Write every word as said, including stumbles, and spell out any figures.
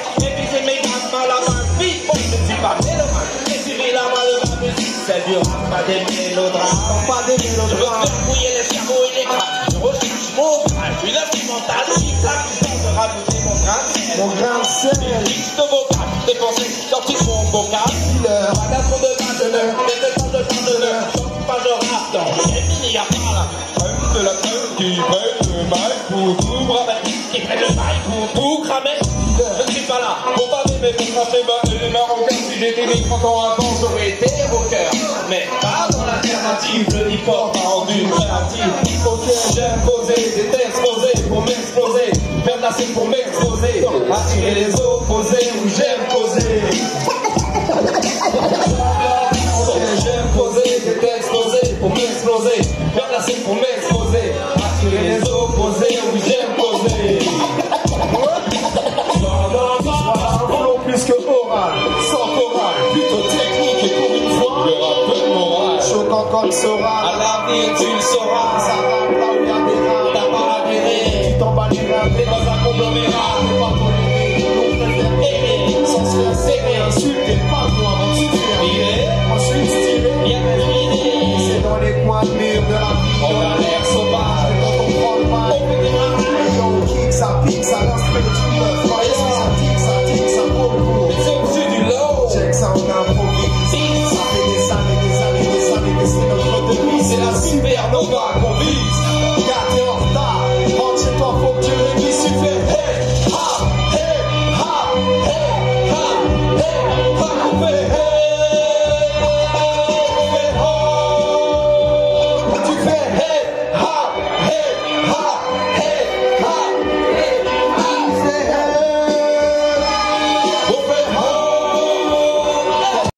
Et puis c'est mes gars mal à ma vie. Moi je ne suis pas mélomane. Et suivez la voie de la musique. C'est du rap, pas des mélodrames. Pas des mélodrames. Je veux faire bouiller les cerveaux et les crânes. Je recherche mon crâne. Une instrumentale. Tic-tac, de rajouter mon grain de sel. Mon grain de sel. Une liste de vocable. Des pensées sorties de mon vocal. Pas d'intro de vingt-neuf. Mais de temps de vingt-neuf. Pas de rap dans les mini à part. De la crème qui prennent le mic pour tout bramer, qui prennent le mic pour tout cramer. Je ne suis pas là pour pas mais pour cracher bas et les Marocains. Si j'étais né trente ans avant, j'aurais été rocker. Mais pas dans l'alternative, le hip-hop m'a rendu créatif. Ok, j'aime poser des textes posés pour m'exploser. Faire de la scène pour m'exposer. Attirer les opposés où j'aime poser. Ok, j'aime poser des textes posés pour m'exploser. Faire de la scène pour m'exposer. Attirer les opposés où j'aime poser. Un flow plus que oral, sans chorale, plutôt technique et pour une fois, le rappeur moral. Choquant comme Sora, à l'avenir tu le sauras. Ça rappe là où y'a des rats, t'as pas adhéré. Tu t'en bats les reins, t'es dans un conglomérat. T'es pas toléré, l'on préfère aimer. Sans se faire serrer, insulter, pas toi avant de se faire virer. Ensuite stylé, bien terminé. C'est dans les coins de mur de la vie, on a l'air sauvage. Quand on prend le mal, on fait des ravages. Quand on kick, ça pique, ça lance le truc neuf. Ça tique, ça tique, ça vaut le coup. C'est au-dessus du lot. Check ça, on improvise. Ça fait des années, des années, des années que c'est notre devise. C'est la supernova qu'on vise.